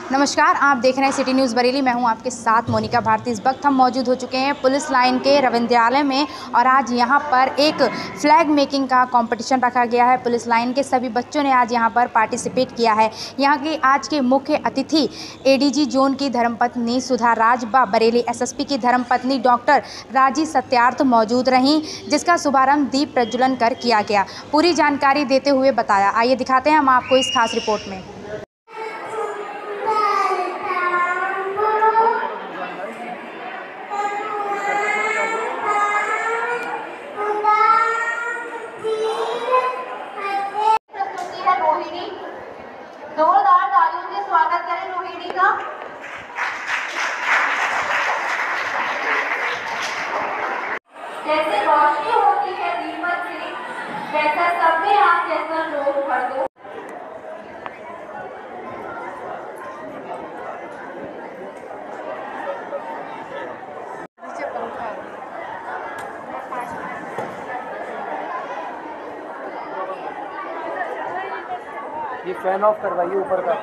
नमस्कार, आप देख रहे हैं सिटी न्यूज़ बरेली। मैं हूं आपके साथ मोनिका भारती। इस वक्त हम मौजूद हो चुके हैं पुलिस लाइन के रविंद्रालय में और आज यहां पर एक फ्लैग मेकिंग का कंपटीशन रखा गया है। पुलिस लाइन के सभी बच्चों ने आज यहां पर पार्टिसिपेट किया है। यहां के आज के मुख्य अतिथि एडीजी जोन की धर्मपत्नी सुधा राज व बरेली एसएसपी की धर्मपत्नी डॉक्टर राजी सत्यार्थ मौजूद रहीं, जिसका शुभारंभ दीप प्रज्वलन कर किया गया। पूरी जानकारी देते हुए बताया। आइए दिखाते हैं हम आपको इस खास रिपोर्ट में। जोरदार तालियों से स्वागत करें रोहिणी का। जैसे रोशनी होती है दीपक से, वैसा सब में आप जैसा लोग भर दो। ये फैन ऑफ करवाइए ऊपर का।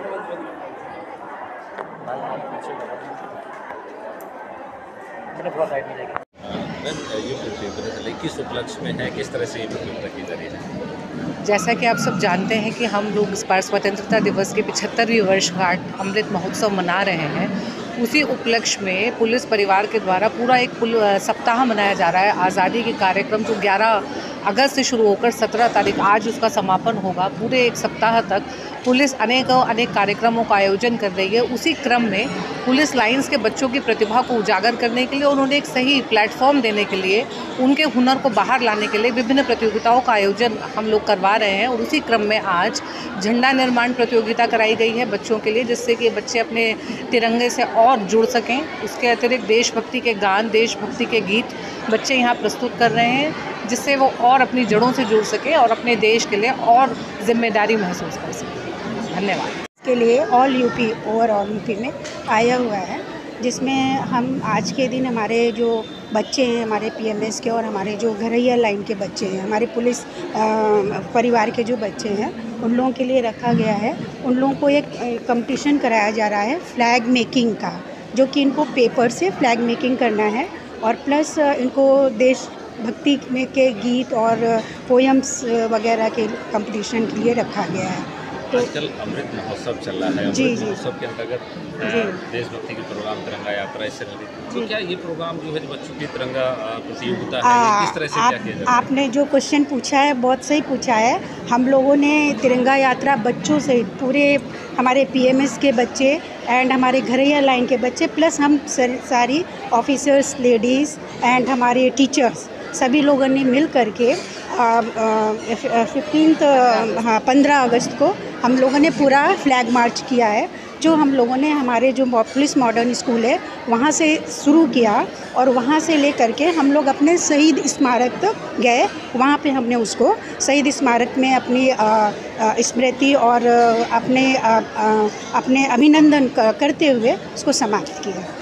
ये प्रतियोगिता किस उपलक्ष्य में है, किस तरह से ये प्रतियोगिता की जा रही है? जैसा कि आप सब जानते हैं कि हम लोग इस बार स्वतंत्रता दिवस की 75वीं वर्षगांठ अमृत महोत्सव मना रहे हैं। उसी उपलक्ष्य में पुलिस परिवार के द्वारा पूरा एक सप्ताह मनाया जा रहा है। आज़ादी के कार्यक्रम जो 11 अगस्त से शुरू होकर 17 तारीख आज उसका समापन होगा। पूरे एक सप्ताह तक पुलिस अनेक कार्यक्रमों का आयोजन कर रही है। उसी क्रम में पुलिस लाइंस के बच्चों की प्रतिभा को उजागर करने के लिए, उन्होंने एक सही प्लेटफॉर्म देने के लिए, उनके हुनर को बाहर लाने के लिए विभिन्न प्रतियोगिताओं का आयोजन हम लोग करवा रहे हैं। और उसी क्रम में आज झंडा निर्माण प्रतियोगिता कराई गई है बच्चों के लिए, जिससे कि बच्चे अपने तिरंगे से और जुड़ सकें। उसके अतिरिक्त देशभक्ति के गान, देशभक्ति के गीत बच्चे यहाँ प्रस्तुत कर रहे हैं, जिससे वो और अपनी जड़ों से जुड़ सकें और अपने देश के लिए और जिम्मेदारी महसूस कर सकें। धन्यवाद। इसके लिए ऑल यूपी, ओवरऑल यूपी में आया हुआ है, जिसमें हम आज के दिन हमारे जो बच्चे हैं, हमारे पीएमएस के और हमारे जो घरैया लाइन के बच्चे हैं, हमारे पुलिस परिवार के जो बच्चे हैं, उन लोगों के लिए रखा गया है। उन लोगों को एक कंपटीशन कराया जा रहा है फ्लैग मेकिंग का, जो कि इनको पेपर से फ्लैग मेकिंग करना है और प्लस इनको देशभक्ति में के गीत और पोएम्स वगैरह के कंपटीशन के लिए रखा गया है। तो आजकल अमृत महोत्सव चल रहा है। अमृत महोत्सव के अंतर्गत देशभक्ति के प्रोग्राम, तिरंगा यात्रा, इससे तो क्या ये प्रोग्राम जो है बच्चों की तिरंगा प्रतियोगिता है, ये किस तरह से क्या किया जाता है? आपने जो क्वेश्चन पूछा है बहुत सही पूछा है। हम लोगों ने तिरंगा यात्रा बच्चों से, पूरे हमारे पीएमएस के बच्चे एंड हमारे घरैया लाइन के बच्चे, प्लस हम सारी ऑफिसर्स, लेडीज़ एंड हमारे टीचर्स, सभी लोगों ने मिल करके 15 अगस्त को हम लोगों ने पूरा फ्लैग मार्च किया है, जो हम लोगों ने हमारे जो पुलिस मॉडर्न स्कूल है वहाँ से शुरू किया और वहाँ से ले करके हम लोग अपने शहीद स्मारक तक गए। वहाँ पे हमने उसको शहीद स्मारक में अपनी स्मृति और अपने अभिनंदन करते हुए उसको समाप्त किया।